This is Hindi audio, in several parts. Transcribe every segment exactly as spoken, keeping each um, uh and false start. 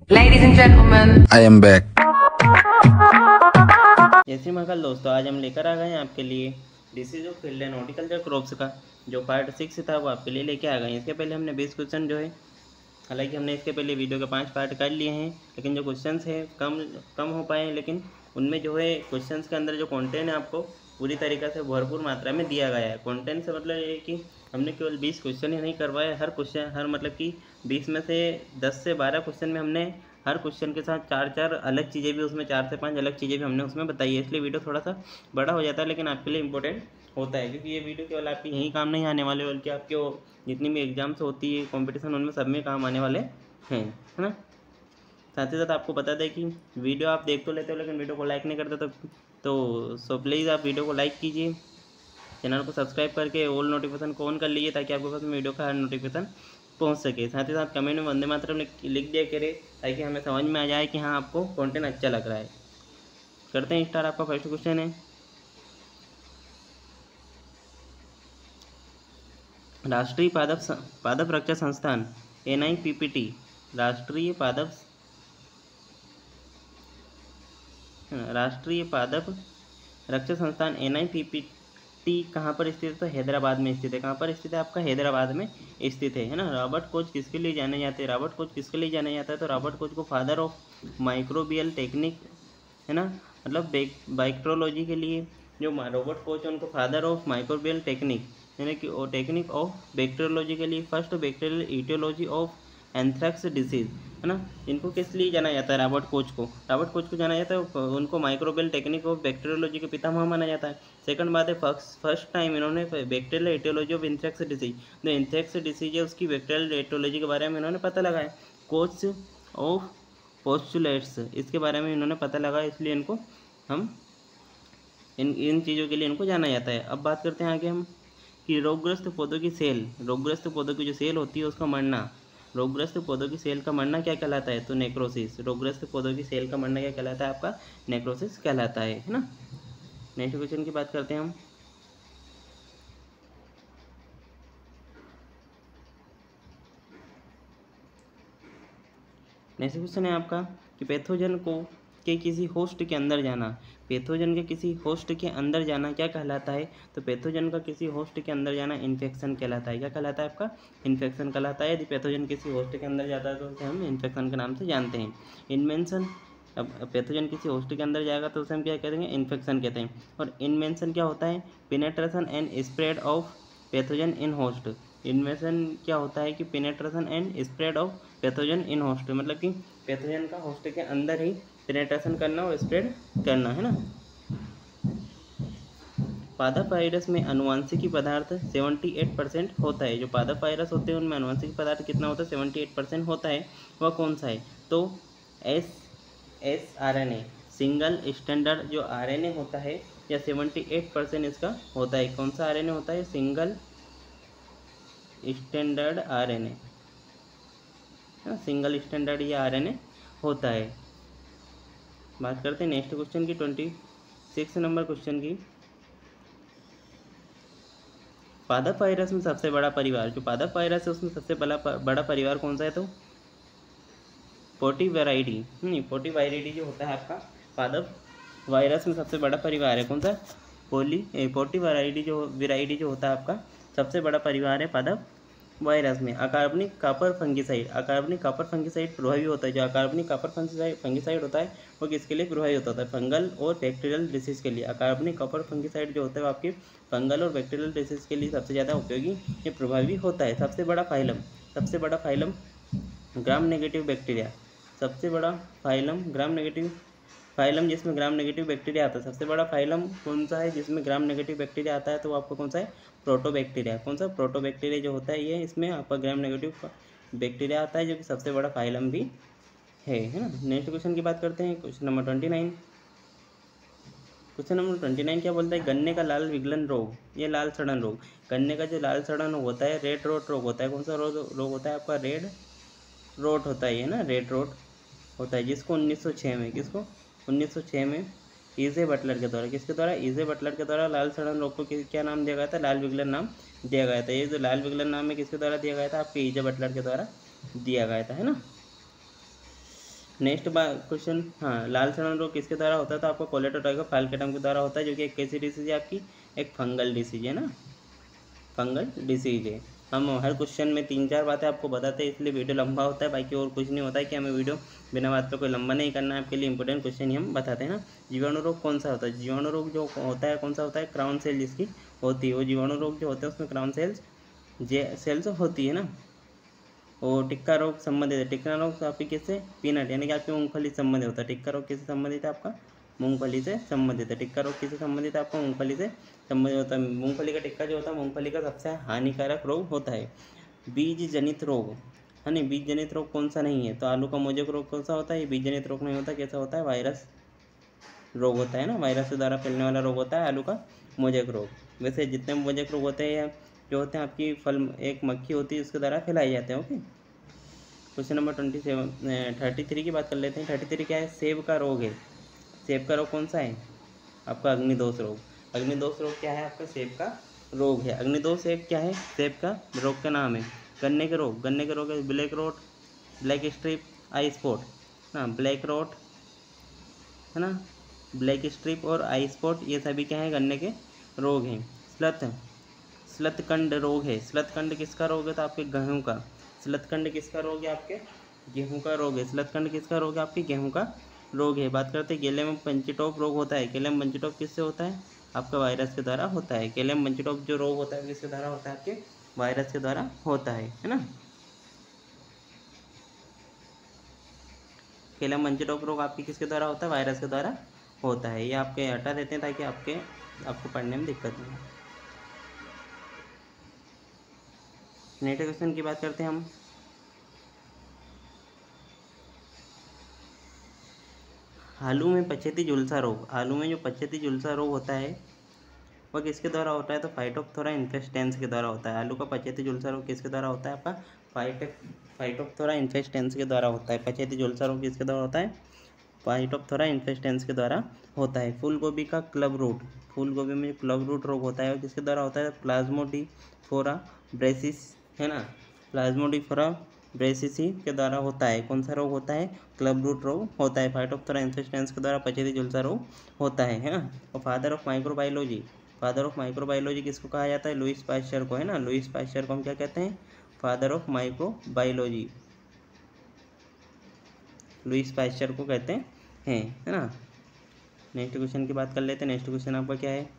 Ladies and gentlemen, I am back. जय श्री महाकाल दोस्तों, आज हम लेकर आ गए हैं आपके लिए diseases of field and horticulture crops का जो पार्ट सिक्स था वो आपके लिए लेके आ गए हैं। इसके पहले हमने बीस क्वेश्चन जो है, हालांकि हमने इसके पहले वीडियो के पांच पार्ट कर लिए हैं, लेकिन जो क्वेश्चंस हैं कम कम हो पाए हैं, लेकिन उनमें जो है क्वेश्चंस के अंदर जो कंटेंट है आपको पूरी तरीक़े से भरपूर मात्रा में दिया गया है। कंटेंट से मतलब ये है कि हमने केवल बीस क्वेश्चन ही नहीं करवाए, हर क्वेश्चन हर मतलब कि बीस में से दस से बारह क्वेश्चन में हमने हर क्वेश्चन के साथ चार चार अलग चीज़ें भी उसमें चार से पांच अलग चीज़ें भी हमने उसमें बताई है, इसलिए वीडियो थोड़ा सा बड़ा हो जाता है, लेकिन आपके लिए इंपॉर्टेंट होता है क्योंकि ये वीडियो केवल आपके यहीं काम नहीं आने वाले, बल्कि आपके वो जितनी भी एग्जाम्स होती है कॉम्पिटिशन उनमें सब में काम आने वाले हैं, है ना। साथ ही साथ आपको बता दें कि वीडियो आप देख तो लेते हो लेकिन वीडियो को लाइक नहीं करते, तो तो सो प्लीज़ आप वीडियो को लाइक कीजिए, चैनल को सब्सक्राइब करके ऑल नोटिफिकेशन को ऑन कर लीजिए ताकि आपके पास वीडियो का हर नोटिफिकेशन पहुंच सके। साथ ही साथ कमेंट में वंदे मातरम लिख दिया करें ताकि हमें समझ में आ जाए कि हाँ आपको कंटेंट अच्छा लग रहा है। करते हैं स्टार्ट। आपका फर्स्ट क्वेश्चन है, राष्ट्रीय पादप पादप रक्षा संस्थान N I P P T राष्ट्रीय पादप राष्ट्रीय पादप रक्षा संस्थान N I P P T कहाँ पर स्थित है? तो हैदराबाद में स्थित है। कहाँ पर स्थित है? आपका हैदराबाद में स्थित है, है ना। रॉबर्ट कोच किसके लिए जाने जाते हैं? रॉबर्ट कोच किसके लिए जाना जाता है? तो रॉबर्ट कोच को फादर ऑफ माइक्रोबियल टेक्निक, है ना, मतलब बाइक्ट्रोलॉजी के लिए जो रॉबर्ट कोच है उनको फादर ऑफ माइक्रोबियल टेक्निक यानी कि टेक्निक ऑफ बैक्टीरियोलॉजी के लिए first bacterial aetiology of anthrax disease, है ना, इनको किस लिए जाना जाता है? रॉबर्ट कोच को रॉबर्ट कोच को जाना जाता है, उनको माइक्रोबियल टेक्निक ऑफ बैक्टीरियोलॉजी के पितामह माना जाता है। सेकंड बात है, फर्स्ट फर्स्ट टाइम इन्होंने bacterial aetiology of anthrax disease, जो एंथ्रेक्स डिसीज है उसकी बैक्टीरियल एटियोलॉजी के बारे में इन्होंने पता लगाया। कोच ऑफ पोस्टुलेट्स, इसके बारे में इन्होंने पता लगाया, इसलिए इनको हम इन इन चीज़ों के लिए इनको जाना जाता है। अब बात करते हैं आगे हम कि रोगग्रस्त पौधों की सेल, रोगग्रस्त पौधों की जो सेल होती है उसका मरना, रोगग्रस्त पौधों की सेल का मरना क्या कहलाता है? तो नेक्रोसिस। रोगग्रस्त पौधों की सेल का मरना क्या कहलाता है? आपका नेक्रोसिस कहलाता है, है ना। नेक्स्ट क्वेश्चन की बात करते हैं हम, नेक्स्ट क्वेश्चन है आपका कि पैथोजन को के किसी होस्ट के अंदर जाना, पैथोजन के किसी होस्ट के अंदर जाना क्या कहलाता है? तो पैथोजन का किसी होस्ट के अंदर जाना इन्फेक्शन कहलाता है। क्या कहलाता है? आपका इन्फेक्शन कहलाता है। यदि पैथोजन किसी होस्ट के अंदर जाता है तो उसे हम इन्फेक्शन के नाम से जानते हैं। इन्वेंशन, अब पैथोजन किसी होस्ट के अंदर जाएगा तो उसे हम क्या कहेंगे? इन्फेक्शन कहते हैं। और इन्वेंशन क्या होता है? Penetration and spread of pathogen in host. Invention क्या होता है कि penetration and spread of pathogen in host, मतलब कि पैथोजन का होस्ट के अंदर ही पेनेट्रेशन करना और स्प्रेड करना, है ना। पादप वायरस में अनुवांशिकी पदार्थ अठहत्तर परसेंट होता है। जो पादप वायरस होते हैं उनमें अनुवांशिक पदार्थ कितना होता है? अठहत्तर परसेंट होता है। वह कौन सा है? तो S S R N A, single standard जो आर एन ए होता है या अठहत्तर परसेंट इसका होता है। कौन सा आर एन ए होता है? Single standard R N A, single standard ये आर एन ए होता है। बात करते हैं नेक्स्ट क्वेश्चन की, ट्वेंटी सिक्स नंबर क्वेश्चन की। पादप वायरस में सबसे बड़ा परिवार, जो पादप वायरस है उसमें सबसे बड़ा बड़ा परिवार कौन सा है? तो पोर्टिवेराइडी, नहीं पोर्टिवेराइडी जो होता है आपका पादप वायरस में सबसे बड़ा परिवार है। कौन सा? पोली पोर्टिवेराइडी जो वेराइडी जो होता है आपका सबसे बड़ा परिवार है पादप वायरस में। अकार्बनिक कॉपर फंगिसाइड, अकार्बनिक कॉपर फंगिसाइड प्रभावी होता है। जो अकार्बनिक कॉपर फंगिसाइड फंगिसाइड होता है वो किसके लिए प्रभावी होता है? फंगल और बैक्टीरियल डिसीज के लिए। अकार्बनिक कॉपर फंगिसाइड जो होता है वो आपके फंगल और बैक्टीरियल डिसीज के लिए सबसे ज़्यादा उपयोगी ये प्रभावी होता है। सबसे बड़ा फाइलम, सबसे बड़ा फाइलम ग्राम नेगेटिव बैक्टीरिया, सबसे बड़ा फाइलम ग्राम नेगेटिव फाइलम जिसमें ग्राम नेगेटिव बैक्टीरिया आता है। सबसे बड़ा फाइलम कौन सा है जिसमें ग्राम नेगेटिव बैक्टीरिया आता है? तो वो आपको कौन सा है? प्रोटोबैक्टीरिया। कौन सा? प्रोटोबैक्टीरिया जो होता है ये इसमें आपका ग्राम नेगेटिव बैक्टीरिया आता है, जो कि सबसे बड़ा फाइलम भी है, है ना। नेक्स्ट क्वेश्चन की बात करते हैं, question number twenty nine. Question number twenty nine क्या बोलता है? गन्ने का लाल विगलन रोग, ये लाल सड़न रोग, गन्ने का जो लाल सड़न होता है रेड रोट रोग होता है। कौन सा रोग रोग होता है? आपका रेड रोट होता है, है ना, रेड रोट होता है, जिसको उन्नीस सौ छः में किसको उन्नीस सौ छः में ईजे बटलर के द्वारा किसके द्वारा ईजे बटलर के द्वारा लाल सड़न रोग को क्या नाम दिया गया था? लाल विगलन नाम दिया गया था। ये जो लाल विगलन नाम है किसके द्वारा दिया गया था? आपके ईजे बटलर के द्वारा दिया गया था, है ना। नेक्स्ट क्वेश्चन, हाँ, लाल सड़न रोग किसके द्वारा होता है? तो आपका कोलेटोट्राइको फाल्केटम के द्वारा होता है, जो कि एक कैसी डिसीज है आपकी? एक फंगल डिसीज है ना, फंगल डिसीज है। हम हर क्वेश्चन में तीन चार बातें आपको बताते हैं, इसलिए वीडियो लंबा होता है, बाकी और कुछ नहीं होता है कि हमें वीडियो बिना बात पर कोई लंबा नहीं करना है, आपके लिए इंपॉर्टेंट क्वेश्चन ही हम बताते हैं ना। जीवाणु रोग कौन सा होता है? जीवाणु रोग जो होता है कौन सा होता है? क्राउन सेल जिसकी होती है, वो जीवाणु रोग जो होते हैं उसमें क्राउन सेल्स जे सेल्स होती है ना। और टिक्का रोग संबंधित है, टिक्का रोग आपकी किससे? पीनट यानी कि आपकी मूंगफली से संबंधित होता है। टिक्का रोग किससे संबंधित है? आपका मूंगफली से संबंधित है। टिक्का रोग किससे संबंधित है? आपका मूंगफली से संबंधित होता है। मूंगफली का टिक्का जो होता है मूंगफली का सबसे हानिकारक रोग होता है। बीज जनित रोग है नहीं, बीज जनित रोग कौन सा नहीं है? तो आलू का मोजेक रोग कौन सा होता है? ये बीज जनित रोग नहीं होता, कैसा होता है? वायरस रोग होता है ना, वायरस के द्वारा फैलने वाला रोग होता है आलू का मोजेक रोग। वैसे जितने मोजेक रोग होते हैं जो होते हैं आपकी फल एक मक्खी होती है उसके द्वारा फैलाए जाते हैं। Okay, question number twenty seven thirty three की बात कर लेते हैं। थर्टी थ्री क्या है? सेब का रोग है। सेब का रोग कौन सा है? आपका अग्निदोष रोग। अग्निदोष रोग क्या है? आपका सेब का रोग है। अग्निदोष एक क्या है? सेब का रोग का नाम है। गन्ने के रोग, गन्ने के रोग है black rot, black stripe, eye spot ना, ब्लैक रोट है ना, ब्लैक स्ट्रिप और आई स्पॉट, ये सभी क्या है? गन्ने के रोग हैं। स्लथ, स्लथकंड रोग है। स्लथकंड किसका रोग है? तो आपके गेहूँ का। स्लथकंड किसका रोग है? आपके गेहूँ का रोग है। स्लथकंड किसका रोग है? आपके गेहूँ का रोग है। बात करते हैं केले में पंचटॉप रोग होता है। केले में पंचटॉप किससे होता है? आपका वायरस के द्वारा होता है। केले में पंचटॉप जो रोग होता है किसके द्वारा होता है? आपके वायरस के द्वारा होता है है ना। केले में पंचटॉप रोग आपके किसके द्वारा होता है? वायरस के द्वारा होता है। ये आपके हटा देते हैं ताकि आपके आपको पढ़ने में दिक्कत नहीं हो। नेक्स्ट क्वेश्चन की बात करते हैं हम। आलू में पछेती झुलसा रोग, आलू में जो पछेती झुलसा रोग होता है वह किसके द्वारा होता है? तो फाइटोप्थोरा इन्फेस्टेंस के द्वारा होता है। आलू का पछेती झुलसा रोग किसके द्वारा होता है? आपका फाइट फाइटोप्थोरा इन्फेस्टेंस के द्वारा होता है। पछेती झुलसा रोग किसके द्वारा होता है? फाइटोप्थोरा इन्फेस्टेंस के द्वारा होता है। फूल गोभी का क्लब रूट, फूल गोभी में क्लब रूट रोग होता है वो किसके द्वारा होता है? प्लाज्मोडिफोरा ब्रेसिस है ना, प्लाज्मोडिफोरा ब्रेसिसी के द्वारा होता है। कौन सा रोग होता है? क्लब रूट रोग होता है। फाइटोप्थोरा इन्फेस्टेंस के द्वारा पछेती झुलसा रोग होता है है ना। और father of microbiology, father of microbiology किसको कहा जाता है? लुईस पाश्चर को है ना। लुईस पाश्चर को हम क्या कहते हैं? Father of microbiology, Louis Pasteur को कहते हैं है ना। नेक्स्ट क्वेश्चन की बात कर लेते हैं। नेक्स्ट क्वेश्चन आपका क्या है?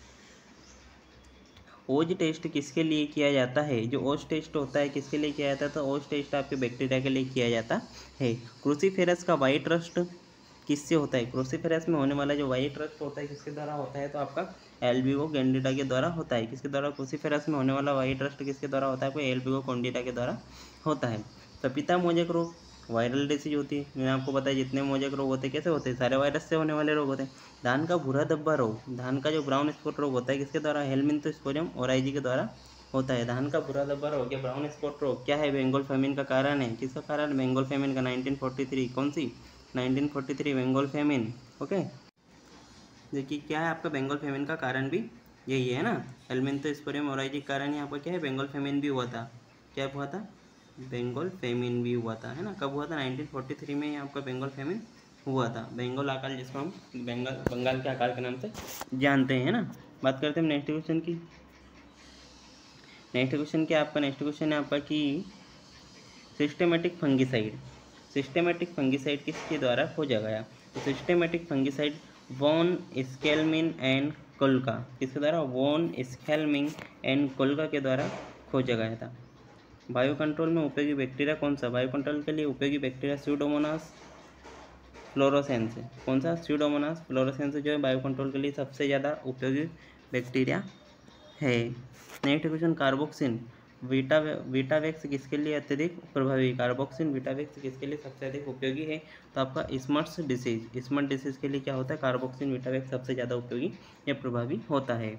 ओज टेस्ट किसके लिए किया जाता है? जो ओज टेस्ट होता है किसके लिए किया जाता है? तो ओज टेस्ट आपके बैक्टीरिया के लिए किया जाता है। क्रूसीफेरस का वाइट रस्ट किससे होता है? क्रूसीफेरस में होने वाला जो वाइट रस्ट होता है किसके द्वारा होता है? तो आपका एल्बिगो कैंडिडा के द्वारा होता है। किसके द्वारा? क्रूसीफेरस में होने वाला वाइट रस्ट किसके द्वारा होता है? आपको एल्बिगो कैंडिडा के द्वारा होता है। पपीता मोजेक रोग वायरल डिसीज होती है। मैंने आपको बताया जितने मोजेक रोग होते हैं कैसे होते हैं? सारे वायरस से होने वाले रोग होते हैं। धान का भूरा धब्बा रोग, धान का जो ब्राउन स्पॉट रोग होता है किसके द्वारा? हेलमिंथोस्पोरियम ओराइजी के द्वारा होता है। धान का भूरा धब्बा रोग या ब्राउन स्पॉट रोग क्या है? बंगाल फेमिन का कारण है। किसका कारण? बंगाल फेमिन का। नाइनटीन फोर्टी थ्री कौन सी? Nineteen forty three Bengal famine. Okay, देखिए क्या है आपका बंगाल फेमिन का कारण भी यही है ना। हेलमिंथोस्पोरियम ओराइजी का कारण यहाँ पर क्या है? बंगाल फेमिन भी हुआ था। क्या हुआ था? बंगाल फेमिन भी हुआ था है ना। कब हुआ था? नाइनटीन फोर्टी थ्री में आपका बंगाल फेमिन हुआ था। बंगाल अकाल जिसको हम बंगाल बंगाल के अकाल के नाम से जानते हैं ना। बात करते हैं नेक्स्ट क्वेश्चन की। नेक्स्ट क्वेश्चन क्या आपका? नेक्स्ट क्वेश्चन है आपका कि सिस्टेमेटिक फंगिसाइड, सिस्टेमेटिक फंगिसाइड किसके द्वारा खोजा गया? तो systematic fungicide von Schmeling and Kulka किसके द्वारा? वॉन स्केलमिन एंड कोल्का के द्वारा खोजा गया था। बायो कंट्रोल में उपयोगी बैक्टीरिया कौन सा? बायो कंट्रोल के लिए उपयोगी बैक्टीरिया स्यूडोमोनास फ्लोरोसेंस। कौन सा? स्यूडोमोनास फ्लोरोसेंस जो है बायो कंट्रोल के लिए सबसे ज़्यादा उपयोगी बैक्टीरिया है। Next question, carboxin vita Vitavax किसके लिए अत्यधिक प्रभावी? कार्बोक्सिन वीटावेक्स किसके लिए सबसे अधिक उपयोगी है? तो आपका स्मर्ट्स डिसीज, स्मर्ट डिसीज के लिए क्या होता है? कार्बोक्सिन वीटावेक्स सबसे ज़्यादा उपयोगी या प्रभावी होता है।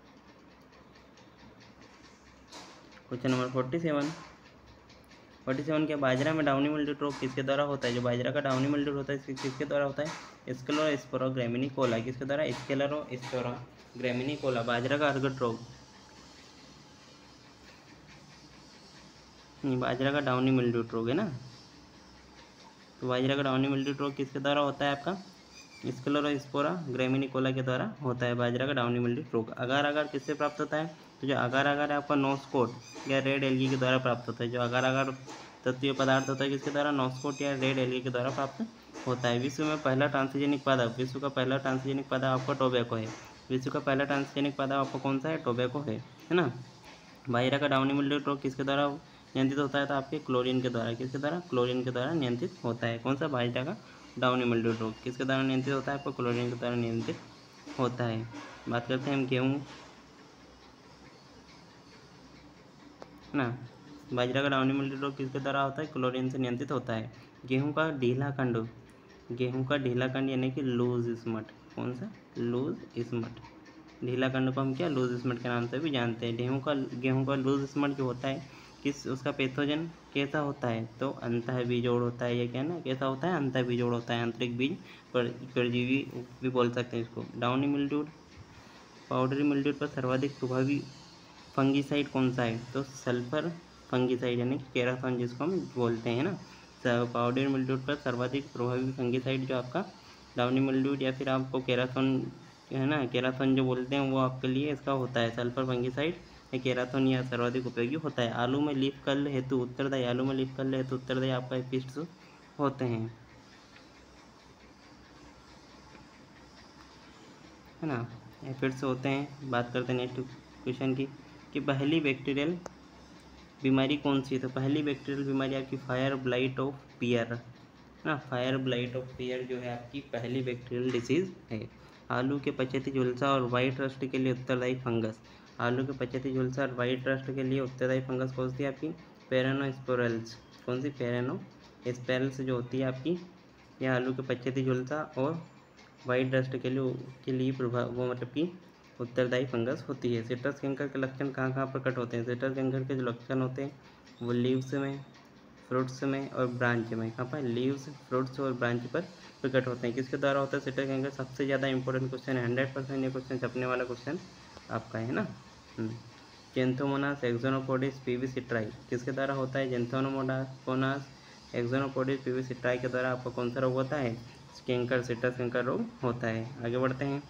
Question number forty seven forty seven क्या? बाजरा में डाउनी मिल्ड्यू रोग किसके द्वारा होता है? जो बाजरा का डाउनी मिल्ड्यू होता है किसके द्वारा होता है? स्क्लेरोस्पोरोग्रामिनिकोला किसके द्वारा? स्क्लेरोस्पोरोग्रामिनिकोला। बाजरा का अर्गट रोग, बाजरा का डाउनी मिल्ड्यू रोग है ना। तो बाजरा का डाउनी मिल्ड्यू रोग किसके द्वारा होता है आपका, स्क्लेरोस्पोरा ग्रामिनिकोला के द्वारा होता है बाजरा का डाउनी मिल्ड्यू रोग। अगार अगार किससे प्राप्त होता है, तो जो अगार अगार है आपका नोस्कोट या रेड एल्गी के द्वारा प्राप्त होता है। जो अगार अगार तत्वीय पदार्थ होता है किसके द्वारा, नोस्कोट या रेड एल्गी के द्वारा प्राप्त होता है। विश्व में पहला ट्रांसजेनिक पादप, विश्व का पहला ट्रांसजेनिक पादप आपका टोबैको है। विश्व का पहला ट्रांसजेनिक पादप आपका कौन सा है, टोबैको है, है ना। बाजरा का डाउनी मिल्ड्यू रोग किसके द्वारा नियंत्रित होता है, तो आपके क्लोरीन के द्वारा, किसके द्वारा, क्लोरीन के द्वारा नियंत्रित होता है। कौन सा, बाजरा का डाउनी मिल्ड्यू रोग किसके द्वारा नियंत्रित होता है, आपको क्लोरीन के द्वारा नियंत्रित होता है। बात करते हैं हम गेहूँ, है ना। बाजरा का डाउनी मिल्ड्यू रोग किसके द्वारा होता है, क्लोरीन से नियंत्रित होता है। गेहूँ का ढीला खंड, गेहूँ का ढीला खंड यानी कि लूज स्मट, कौन सा, लूज स्मट। ढीला खंड को हम क्या, लूज स्मट के नाम से भी जानते हैं। गेहूँ का गेहूँ का लूज स्मट जो होता है, किस उसका पैथोजन कैसा होता है, तो अंतः बीजोड़ होता है। ये क्या है ना, कैसा होता है, अंतः बीजोड़ होता है, आंतरिक बीज पर परजीवी भी बोल सकते हैं इसको। डाउनी मिल्ड्यू, पाउडरी मिल्ड्यू पर सर्वाधिक प्रभावी फंगीसाइड कौन सा है, तो सल्फर फंगीसाइड यानी कि केराथॉन जिसको हम बोलते हैं ना। पाउडरी मिल्ड्यू पर सर्वाधिक प्रभावी फंगीसाइड जो आपका डाउनी मिल्ड्यू या फिर आपको केराथॉन है ना, केराथॉन जो बोलते हैं वो आपके लिए इसका होता है सल्फर फंगीसाइड या केराथॉन या सर्वाधिक उपयोगी होता है। आलू में लीफ कर्ल हेतु उत्तरदायी, आलू में लीफ कर्ल हेतु उत्तरदायी आपका एपिस्ट्स होते हैं, है ना, एपिड्स होते हैं। बात करते हैं नेक्स्ट क्वेश्चन की कि पहली बैक्टीरियल बीमारी कौन सी है, तो पहली बैक्टीरियल बीमारी आपकी फायर ब्लाइट ऑफ पियर ना, फायर ब्लाइट ऑफ पियर जो है आपकी पहली बैक्टीरियल डिसीज है। आलू के पचेती झुलसा और वाइट रस्ट के लिए उत्तरदायी फंगस, आलू के पचेती झुलसा और वाइट रस्ट के लिए उत्तरदायी फंगस कौन सी आपकी, पेरानोस्पोरल्स, कौन सी, पेरानोस्पोरल्स जो होती है आपकी, यह आलू के पचेती झुलसा और वाइट रस्ट के लिए के लिए प्रभाव वो मतलब कि उत्तरदायी फंगस होती है। सिट्रस कैंकर के लक्षण कहाँ कहाँ प्रकट होते हैं, सिट्रस कैंकर के जो लक्षण होते हैं वो लीव्स में, फ्रूट्स में और ब्रांच में, कहाँ पर, लीव्स, फ्रूट्स और ब्रांच पर प्रकट होते हैं। किसके द्वारा होता है सिट्रस कैंकर, सबसे ज़्यादा इंपॉर्टेंट क्वेश्चन है, हंड्रेड परसेंट ये क्वेश्चन छपने वाला क्वेश्चन आपका है ना। जेंथोमोनास एक्सोनोपोडिस पीवी-सिट्राई किसके द्वारा होता है, जेंथोमोनास एक्सोनोपोडिस पीवी-सिट्राई के द्वारा आपका कौन सा रोग होता है, कैंकर, सिट्रस कैंकर रोग होता है। आगे बढ़ते हैं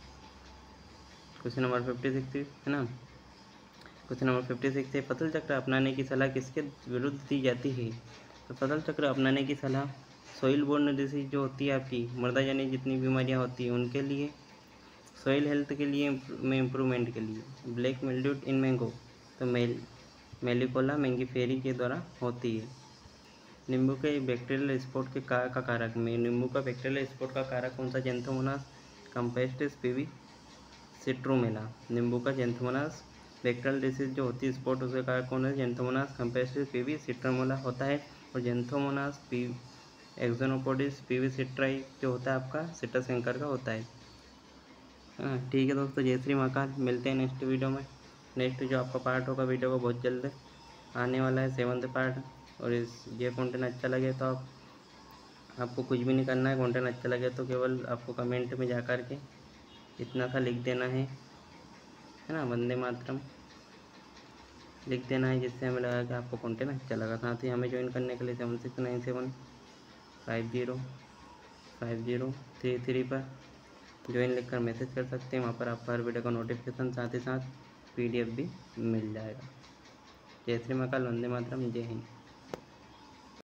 क्वेश्चन नंबर फिफ्टी सिक्स है ना। क्वेश्चन नंबर फिफ्टी सिक्स है, फसल चक्र अपनाने की सलाह किसके विरुद्ध दी जाती है, तो फसल चक्र अपनाने की सलाह सॉइल बोर्न डिसीज जो होती है आपकी, मृदा जनित जितनी बीमारियां होती हैं उनके लिए, सॉइल हेल्थ के लिए में इम्प्रूवमेंट के लिए। ब्लैक मिल्ड्यू इन मैंगो, तो मेल मेलिकोला मैंगीफेरी के द्वारा होती है। नींबू के बैक्टीरियल स्पॉट के का, का कारक में, नींबू का बैक्टीरियल स्पॉट का कारक कौन सा, जेंथोमोनास कंपेस्टिस पीवी सिट्रोमेला। नींबू का जेंथोमोनास बैक्टीरियल डिसीज जो होती है स्पॉट उसका कारक कौन है, जेंथोमोनास कंपेस्टिस पीवी सिट्रोमेला होता है। और Xanthomonas P axonopodis PV citri जो होता है आपका सिट्रस कैंकर का होता है। हाँ ठीक है दोस्तों, जय श्री महाकाल, मिलते हैं नेक्स्ट वीडियो में। नेक्स्ट जो आपका पार्ट होगा वीडियो का बहुत जल्द आने वाला है, सेवन्थ पार्ट। और इस ये कंटेंट अच्छा लगे तो आप आपको कुछ भी नहीं करना है, कंटेंट अच्छा लगे तो केवल आपको कमेंट में जा कर के इतना सा लिख देना है है ना, वंदे मातरम लिख देना है, जिससे हमें लगा कि आपको कंटेंट अच्छा लगा। साथ ही हमें ज्वाइन करने के लिए seven six nine seven five zero five zero three three पर ज्वाइन लिखकर मैसेज कर सकते हैं। वहाँ पर आपको हर वीडियो का नोटिफिकेशन साथ ही साथ पीडीएफ भी मिल जाएगा। जय श्री महाकाल, वंदे मातरम, जय हिंद।